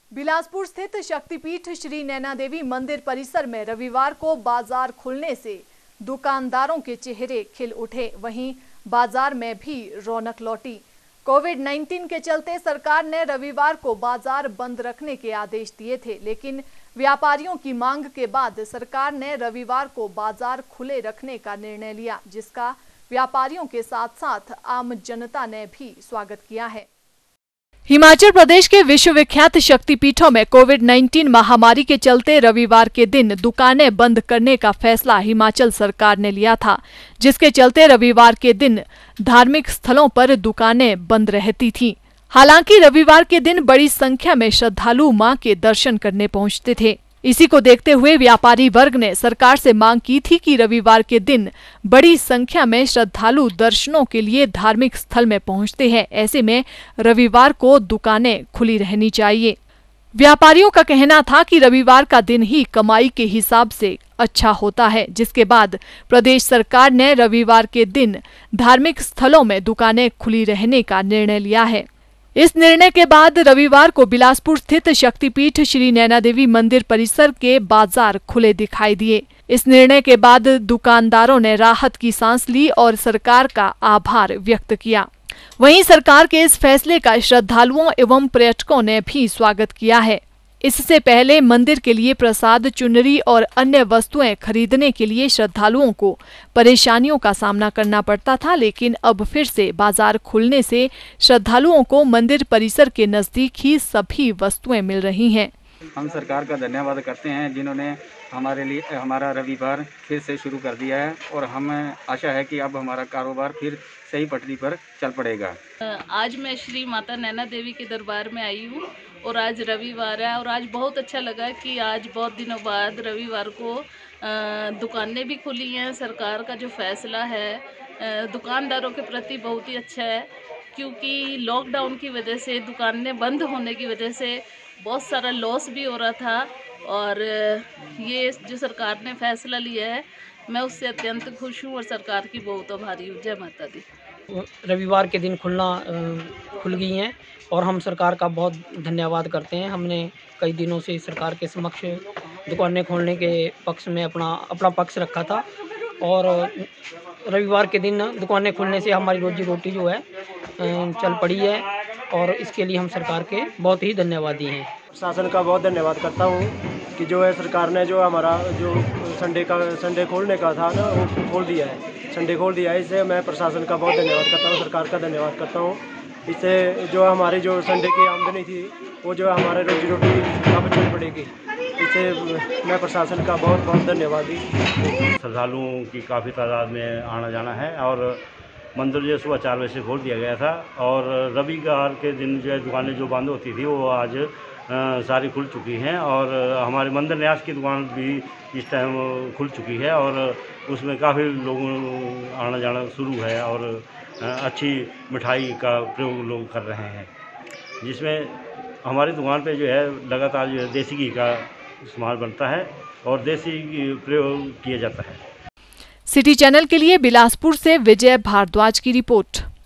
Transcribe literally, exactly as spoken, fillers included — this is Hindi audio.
बिलासपुर स्थित शक्तिपीठ श्री नैना देवी मंदिर परिसर में रविवार को बाजार खुलने से दुकानदारों के चेहरे खिल उठे। वहीं बाजार में भी रौनक लौटी। कोविड उन्नीस के चलते सरकार ने रविवार को बाजार बंद रखने के आदेश दिए थे, लेकिन व्यापारियों की मांग के बाद सरकार ने रविवार को बाजार खुले रखने का निर्णय लिया, जिसका व्यापारियों के साथ साथ आम जनता ने भी स्वागत किया है। हिमाचल प्रदेश के विश्वविख्यात शक्तिपीठों में कोविड उन्नीस महामारी के चलते रविवार के दिन दुकानें बंद करने का फैसला हिमाचल सरकार ने लिया था, जिसके चलते रविवार के दिन धार्मिक स्थलों पर दुकानें बंद रहती थीं। हालांकि रविवार के दिन बड़ी संख्या में श्रद्धालु मां के दर्शन करने पहुंचते थे। इसी को देखते हुए व्यापारी वर्ग ने सरकार से मांग की थी कि रविवार के दिन बड़ी संख्या में श्रद्धालु दर्शनों के लिए धार्मिक स्थल में पहुंचते हैं, ऐसे में रविवार को दुकानें खुली रहनी चाहिए। व्यापारियों का कहना था कि रविवार का दिन ही कमाई के हिसाब से अच्छा होता है, जिसके बाद प्रदेश सरकार ने रविवार के दिन धार्मिक स्थलों में दुकानें खुली रहने का निर्णय लिया है। इस निर्णय के बाद रविवार को बिलासपुर स्थित शक्तिपीठ श्री नैना देवी मंदिर परिसर के बाजार खुले दिखाई दिए। इस निर्णय के बाद दुकानदारों ने राहत की सांस ली और सरकार का आभार व्यक्त किया। वहीं सरकार के इस फैसले का श्रद्धालुओं एवं पर्यटकों ने भी स्वागत किया है। इससे पहले मंदिर के लिए प्रसाद, चुनरी और अन्य वस्तुएं खरीदने के लिए श्रद्धालुओं को परेशानियों का सामना करना पड़ता था, लेकिन अब फिर से बाजार खुलने से श्रद्धालुओं को मंदिर परिसर के नजदीक ही सभी वस्तुएं मिल रही हैं। हम सरकार का धन्यवाद करते हैं, जिन्होंने हमारे लिए हमारा रविवार फिर से शुरू कर दिया है और हमें आशा है कि अब हमारा कारोबार फिर सही पटरी पर चल पड़ेगा। आज मैं श्री माता नैना देवी के दरबार में आई हूँ और आज रविवार है और आज बहुत अच्छा लगा कि आज बहुत दिनों बाद रविवार को दुकानें भी खुली हैं। सरकार का जो फैसला है दुकानदारों के प्रति बहुत ही अच्छा है, क्योंकि लॉकडाउन की वजह से दुकानें बंद होने की वजह से बहुत सारा लॉस भी हो रहा था और ये जो सरकार ने फैसला लिया है मैं उससे अत्यंत खुश हूँ और सरकार की बहुत आभारी हूँ। जय माता दी। रविवार के दिन खुलना खुल गई हैं और हम सरकार का बहुत धन्यवाद करते हैं। हमने कई दिनों से सरकार के समक्ष दुकानें खोलने के पक्ष में अपना अपना पक्ष रखा था और रविवार के दिन दुकानें खुलने से हमारी रोजी रोटी जो है चल पड़ी है और इसके लिए हम सरकार के बहुत ही धन्यवादी हैं। शासन का बहुत धन्यवाद करता हूँ कि जो है सरकार ने जो हमारा जो संडे का संडे खोलने का था ना वो खोल दिया है, संडे खोल दिया है। इससे मैं प्रशासन का बहुत धन्यवाद करता हूँ, सरकार का धन्यवाद करता हूँ। इससे जो हमारी जो संडे की आमदनी थी वो जो हमारे रोजी रोटी काफ़ी चल पड़ेगी। इससे मैं प्रशासन का बहुत बहुत धन्यवादी। श्रद्धालुओं की काफ़ी तादाद में आना जाना है और मंदिर जो सुबह चार बजे से खोल दिया गया था और रविवार के दिन जो है दुकानें जो बंद होती थी वो आज आ, सारी खुल चुकी हैं और हमारे मंदिर न्यास की दुकान भी इस टाइम खुल चुकी है और उसमें काफ़ी लोगों आना जाना शुरू है और अच्छी मिठाई का प्रयोग लोग कर रहे हैं, जिसमें हमारी दुकान पे जो है लगातार जो है देसी घी का इस्तेमाल बनता है और देसी घी प्रयोग किया जाता है। सिटी चैनल के लिए बिलासपुर से विजय भारद्वाज की रिपोर्ट।